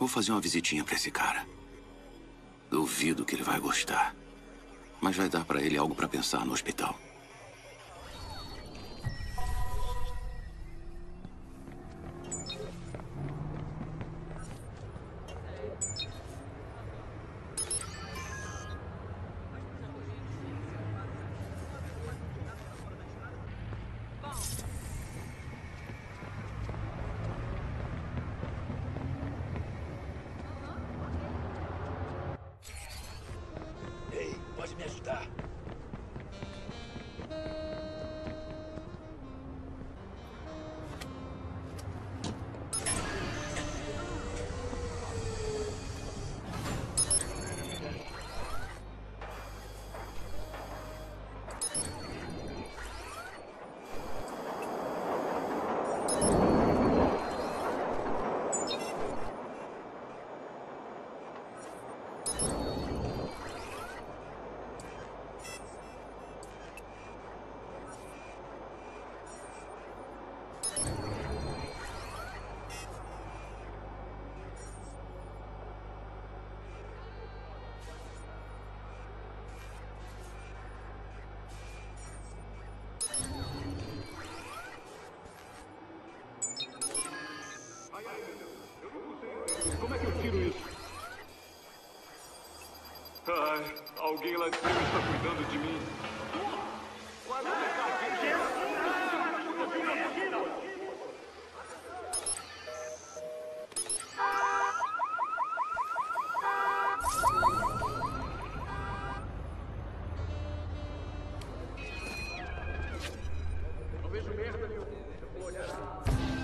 Vou fazer uma visitinha pra esse cara. Duvido que ele vai gostar. Mas vai dar pra ele algo pra pensar no hospital. Ei, pode me ajudar? Como é que eu tiro isso? Ai, alguém lá de cima está cuidando de mim. Não vejo merda nenhuma. Eu vou olhar.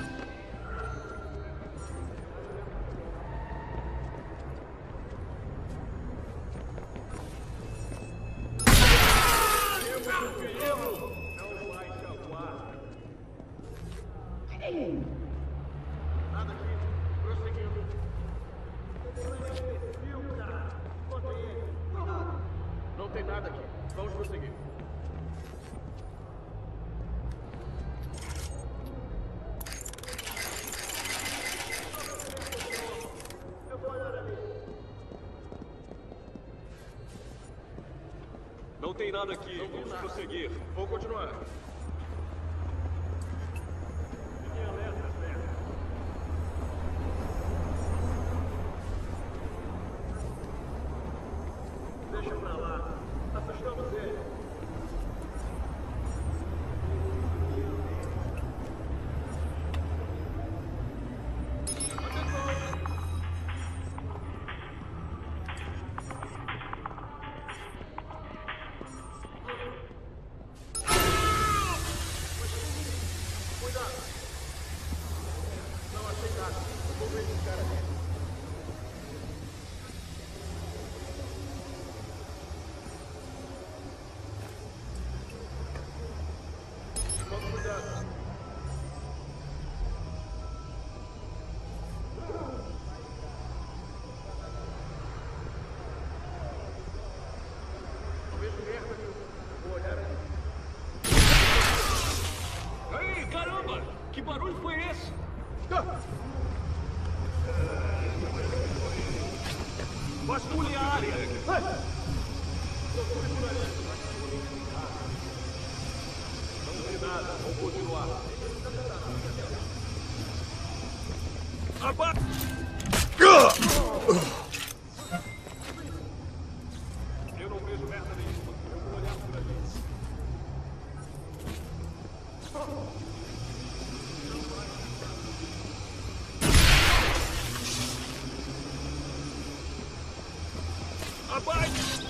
Nada aqui. Prosseguindo. Não tem nada aqui. Vamos prosseguir. Não tem nada aqui. Vamos prosseguir. Vou continuar. Deixa pra lá. Assustamos ele. Cuidado. Não achei nada. Eu vou verificar aqui. Tome cuidado. Não vejo merda nenhuma. Vou olhar aqui. Ei, caramba! Que barulho foi esse? Vasculhe a área. Procure por ali. Não vi nada. Vou continuar. Aba... Eu não vejo merda nenhuma. Eu vou olhar por ali. Abate!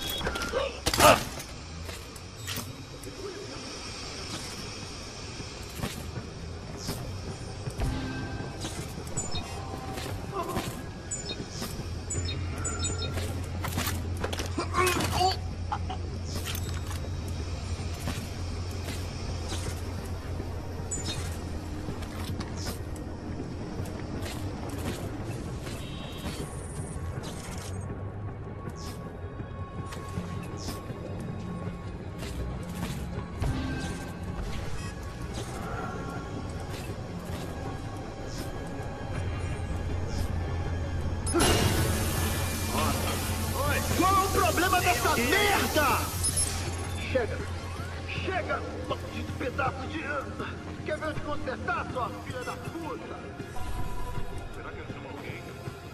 problema dessa merda? Chega! Chega, maldito pedaço de... Quer ver eu te consertar, sua filha da puta? Será que ele chamou alguém?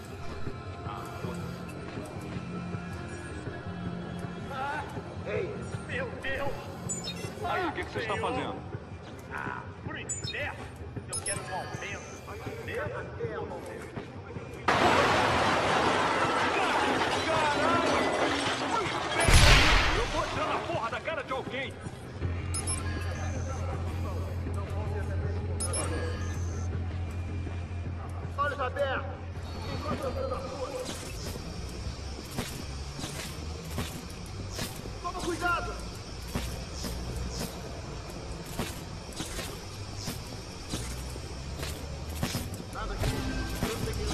Ei, meu Deus! Aí, o que você está fazendo? Pro inferno! Eu quero um aumento! Merda, um aumento! Eu vou tirar na porra da cara de alguém! Olhos abertos! Enquanto eu tô na rua! Toma cuidado! Nada aqui. Eu sei que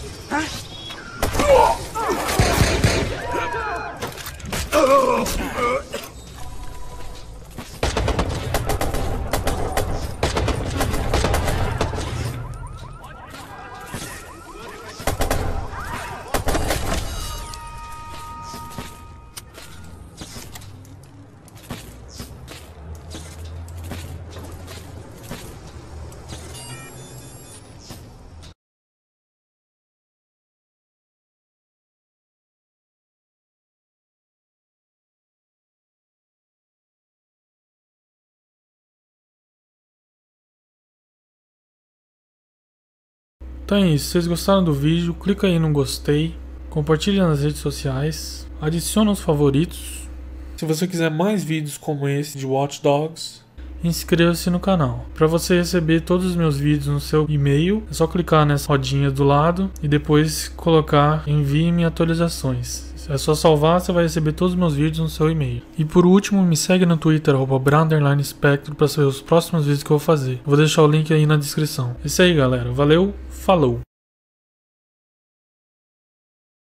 Então é isso, se vocês gostaram do vídeo, clica aí no gostei, compartilha nas redes sociais, adiciona os favoritos. Se você quiser mais vídeos como esse de Watch Dogs, inscreva-se no canal. Para você receber todos os meus vídeos no seu e-mail, é só clicar nessa rodinha do lado e depois colocar envie-me atualizações. É só salvar, você vai receber todos os meus vídeos no seu e-mail. E por último, me segue no Twitter, @Brown_Spectro, para saber os próximos vídeos que eu vou fazer. Vou deixar o link aí na descrição. É isso aí, galera. Valeu, falou!